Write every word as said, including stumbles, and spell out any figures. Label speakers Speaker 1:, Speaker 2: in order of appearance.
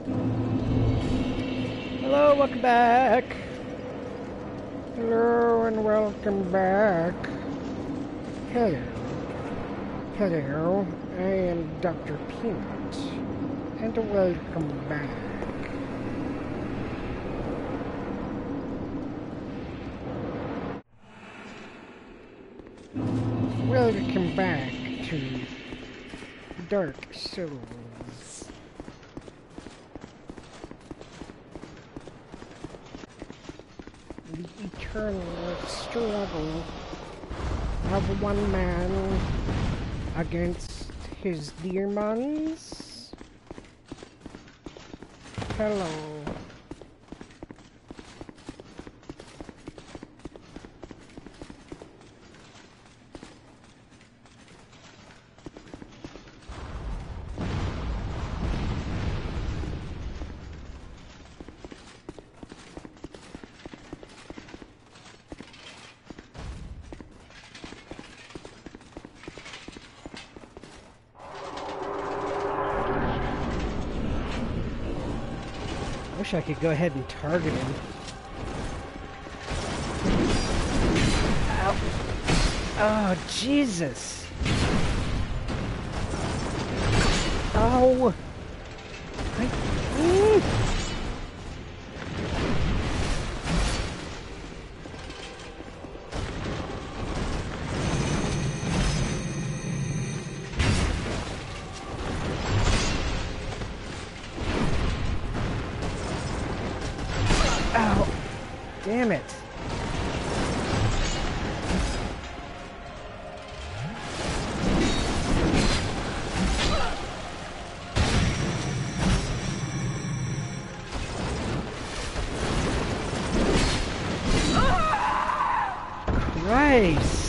Speaker 1: Hello, welcome back. Hello and welcome back. Hello. Hello, I am Doctor Peanut, and welcome back. Welcome back to Dark Souls. The eternal struggle of one man against his demons. Hello. I wish I could go ahead and target him. Ow. Oh, Jesus. Oh. I... Mm. Ow. Damn it. Christ.